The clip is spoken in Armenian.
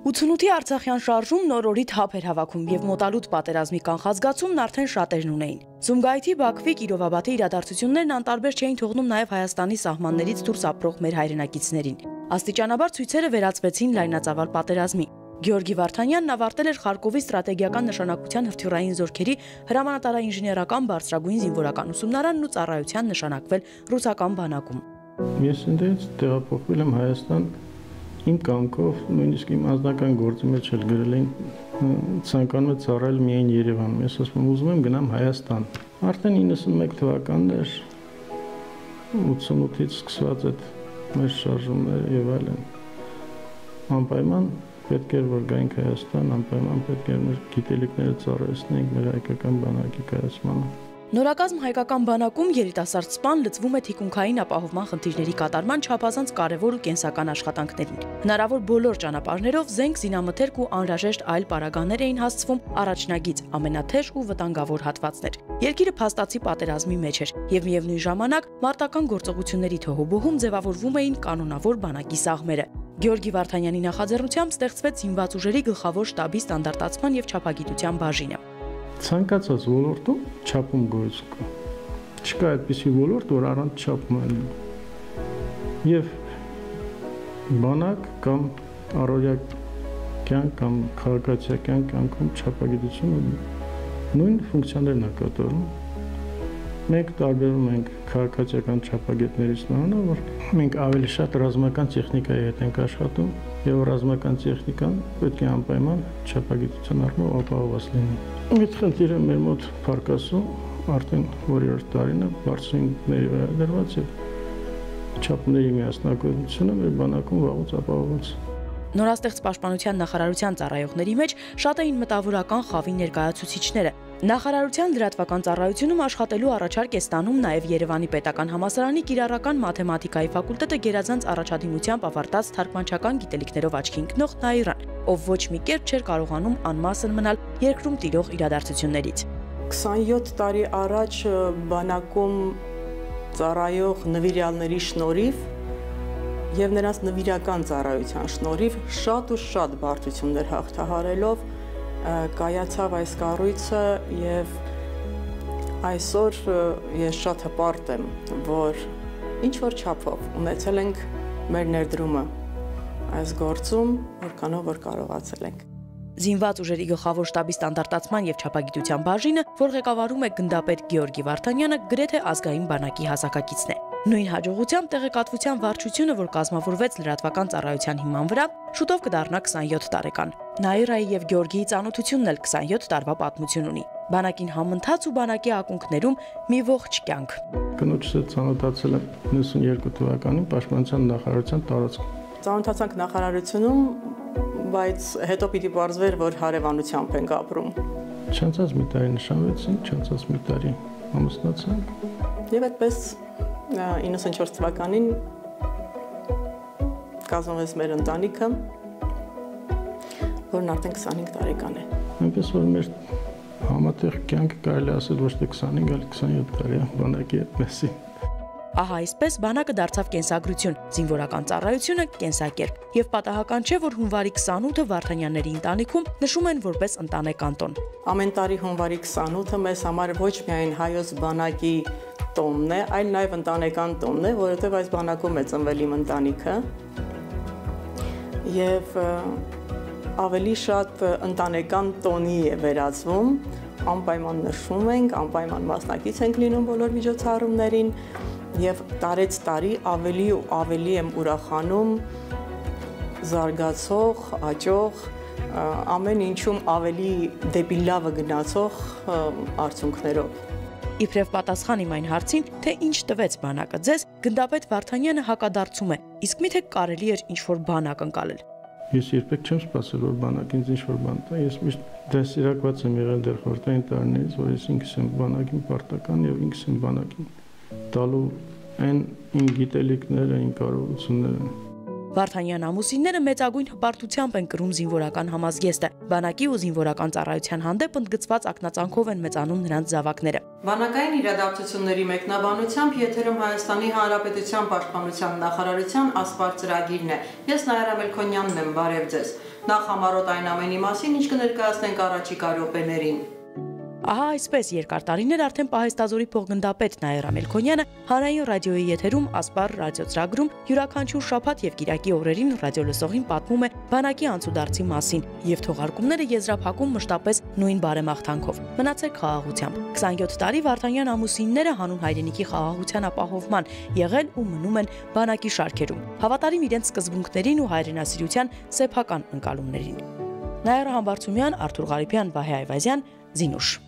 88-ի Արցախյան շարժում նոր օրի թափ էր հավաքում եւ մոտալուտ պատերազմի կանխազգացումն արդեն շատերն ունեին։ Սումգայիթի, Բաքվի, Կիրովաբադի իրադարձություններն անտարբեր չէին թողնում նաեւ Հայաստանի սահմաններից դուրս ապրող մեր հայրենակիցներին։ Աստիճանաբար ցույցերը վերածվեցին լայնածավալ պատերազմի։ Գեորգի Վարդանյանն ավարտել էր Խարկովի ստրատեգիական նշանակության հրթիռային զորքերի հրամանատարաինժեներական բարձրագույն զինվորական ուսումնարանն ու ծառայության նշանակվել ռուսական բանակում։ Ես ընդդեմ տեղափոխվել եմ Հայաստան իմ կամքով, նույնիսկ իմ անձնական գործի մեջ էլ գրել էին ցանկանում եմ ծառայել միայն Երևանում։ Ես ասում եմ ուզում եմ գնամ Հայաստան։ Արդեն 91 թվականն էր 88-ից սկսված այդ մեր շարժումները եւ այլն։ Անպայման պետք էր որ գայինք Հայաստան, անպայման պետք էր մեր գիտելիքները ծառայեցնենք մեր հայկական բանակի կայացմանը։ Նորակազմ հայկական բանակում երիտասարդ սպան լծվում է թիկունքային ապահովման խնդիրների կատարման չափազանց կարևոր ու կենսական աշխատանքներին։ Հնարավոր բոլոր ճանապարհներով զենք, զինամթերք ու անհրաժեշտ այլ պարագաներ էին հասցվում առաջնագիծ ամենաթեժ ու վտանգավոր հատվածներ։ Երկիրը փաստացի պատերազմի մեջ էր եւ միևնույն ժամանակ մարտական գործողությունների թոհուբոհում ձևավորվում էին կանոնավոր բանակի սաղմերը։ Գեորգի Վարդանյանի նախաձեռնությամբ ստեղծվեց զինված ուժերի գլխավոր շտաբի ստանդարտացման եւ չափագիտության բաժինը։ Ցանկացած ոլորտում չափում գոյություն կա։ Չկա այդպիսի ոլորտ, որ առանց չափում են։ Եվ բանակ կամ առօրյա կյանք կամ քաղաքացիական կյանքում չափագիտությունը նույն ֆունկցիաներն է կատարում։ Մենք տարբերում ենք քաղաքացիական չափագետներից նրանով, որ մենք ավելի շատ ռազմական տեխնիկայի հետ ենք աշխատում եւ ռազմական տեխնիկան պետք է անպայման չափագիտության առումով ապահովված լինի։ Այդ խնդիրը մեր մոտ փարկասում արդեն որերորդ տարին է բարձրինքների վրա դրված եւ չափների միասնականությունը մեր բանակում վաղուց ապահովված։ Նորաստեղծ պաշտպանության նախարարության ծառայողների մեջ շատ էին մտավորական խավի ներկայացուցիչները։ Նախարարության լրատվական ծառայությունում աշխատելու առաջարկ է ստանում նաև Երևանի պետական համալսարանի կիրառական մաթեմատիկայի ֆակուլտետը գերազանց առաջադիմությամբ ավարտած թարգմանչական գիտելիքներով աչքի ընկնող Նաիրան, ով ոչ մի կերպ չէր կարողանում անմասն մնալ երկրում տիրող իրադարձություններից։ 27 տարի առաջ բանակում ծառայող նվիրյալների շնորհիվ եւ նրանց նվիրական ծառայության շնորհիվ շատ բարդություններ հաղթահարելով կայացավ այս կառույցը եւ այսօր ես շատ հպարտ եմ, որ ինչ որ չափով ունեցել ենք մեր ներդրումը այս գործում, որքանով որ կարողացել ենք։ Զինված ուժերի գլխավոր շտաբի ստանդարտացման եւ չափագիտության բաժինը, որ ղեկավարում է գնդապետ Գեորգի Վարդանյանը, գրեթե ազգային բանակի հասակակիցն է։ Նույն հաջողությամբ տեղեկատվության վարչությունը, որ կազմավորվեց լրատվական ծառայության հիման վրա, շուտով կդառնա 27 տարեկան։ Նաիրայի եւ Գեորգիի ծանոթությունն էլ 27 տարվա պատմություն ունի։ Բանակին համընթաց ու բանակի ակունքներում մի ողջ կյանք։ Կնոջս հետ ծանոթացել եմ 92 թվականին պաշտպանության նախարարության տարածքում։ Ծանոթացանք նախարարությունում, բայց հետո պիտի պարզվեր, որ հարևանությամբ ենք ապրում։ Չանցած մի տարի նշանվեցինք, չանցած մի տարի ամուսնացանք։ Եվ այդպես 94 թվականին կազմվեց մեր ընտանիքը, որն արդեն 25 տարեկան է։ Այնպես որ մեր համատեղ կյանքը կարելի ասել ոչ թե 25, այլ 27 տարի է բանակի հետ մեզի։ Ահա այսպես բանակը դարձավ կենսագրություն, զինվորական ծառայությունը կենսակերպ, եւ պատահական չէ, որ հունվարի 28-ը Վարդանյանների ընտանիքում նշում են որպես ընտանեկան տոն։ Ամեն տարի հունվարի 28-ը մեզ համար ոչ միայն հայոց բանակի տոնն է, այլ նաև ընտանեկան տոնն է, որովհետև այս բանակում է ծնվել իմ ընտանիքը եւ ավելի շատ ընտանեկան տոնի է վերածվում, անպայման նշվում ենք, անպայման մասնակից ենք լինում բոլոր միջոցառումներին եւ տարեց տարի ավելի ու ավելի եմ ուրախանում զարգացող, աճող, ամեն ինչում ավելի դեպի լավը գնացող արդյունքներով։ Իբրև պատասխան իմ այն հարցին, թե ինչ տվեց բանակը ձեզ, գնդապետ Վարդանյանը հակադարձում է, իսկ միթե կարելի էր ինչ-որ բան ակնկալել։ Ես երբեք չեմ սպասել, որ բանակը ինձ ինչ-որ բան տա, ես միշտ դասիրակված եմ եղել դեռ խորհրդային տարիներից, որ ես ինքս եմ բանակին պարտական եւ ինքս եմ բանակին տալու այն իմ գիտելիքները, իմ կարողությունները։ Վարդանյան ամուսինները մեծագույն հպարտությամբ են կրում զինվորական համազգեստը։ Բանակի ու զինվորական ծառայության հանդեպ ընդգծված ակնածանքով են մեծանում նրանց զավակները։ Բանակային իրադարձությունների մեկնաբանությամբ եթերում Հայաստանի Հանրապետության Պաշտպանության նախարարության ասպար ծրագիրն է։ Ես Նաիրա Մելքոնյանն եմ, բարև ձեզ։ Նախ համառոտ այն ամենի մասին, ինչ կներկայացնենք առաջիկա րոպեներին։ Ահա այսպես երկար տարիներ արդեն Պահեստազորի փոխգնդապետ Նաիրա Մելքոնյանը հանրային ռադիոյի եթերում ասպար ռադիոծրագրում յուրաքանչյուր շաբաթ եւ կիրակի օրերին ռադիոլսողին պատմում է բանակի անցուդարձի մասին եւ թողարկումները եզրափակում մշտապես նույն բարեմաղթանքով։ Մնացեք խաղաղությամբ։ 27 տարի Վարդանյան ամուսինները հանուն հայրենիքի խաղաղության ապահովման եղել ու մնում են բանակի շարքերում, հավատարիմ իրենց սկզբունքներին ու հայրենասիրության սեփական ընկալումներին։ Նաիրա Համբարձումյան, Արթուր Ղարիբյան, Վահե Այվազյան, Զինուշ։